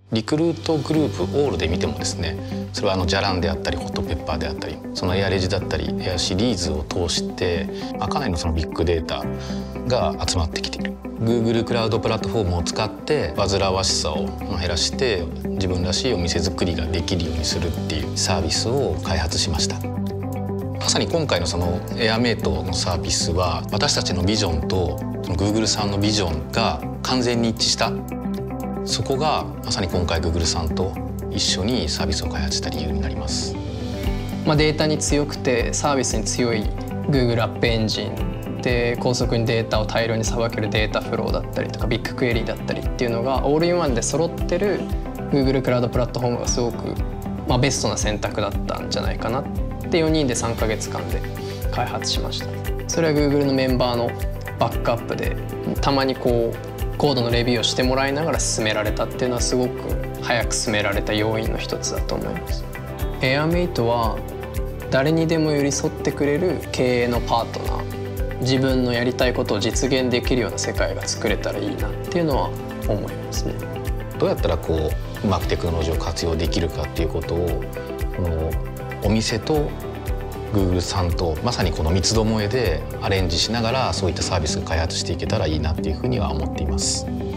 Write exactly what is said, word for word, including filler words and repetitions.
リクルートグループオールで見てもですね、それはあのじゃらんであったりホットペッパーであったり、そのエアレジだったりエアシリーズを通して、まあ、かなりのそのビッグデータが集まってきている。 Google クラウドプラットフォームを使って煩わしさを減らして自分らしいお店作りができるようにするっていうサービスを開発しました。まさに今回のそのエアメイトのサービスは私たちのビジョンとその Google さんのビジョンが完全に一致した。そこがまさに今回 Google さんと一緒にサービスを開発した理由になります。 まあ、データに強くてサービスに強い Google アップエンジンで高速にデータを大量にさばけるデータフローだったりとかビッグクエリーだったりっていうのがオールインワンで揃ってる Google クラウドプラットフォームがすごく、まあ、ベストな選択だったんじゃないかなってよにんでさんかげつかんで開発しました。それは Google のメンバーのバックアップでたまにこうコードのレビューをしてもらいながら進められたっていうのはすごく早く進められた要因の一つだと思います。エアメイトは誰にでも寄り添ってくれる経営のパートナー、自分のやりたいことを実現できるような世界が作れたらいいなっていうのは思いますね。 どうやったらこううまくテクノロジーを活用できるかっていうことをこのお店と Google さんとまさにこの三つどもえでアレンジしながらそういったサービスを開発していけたらいいなっていうふうには思っています。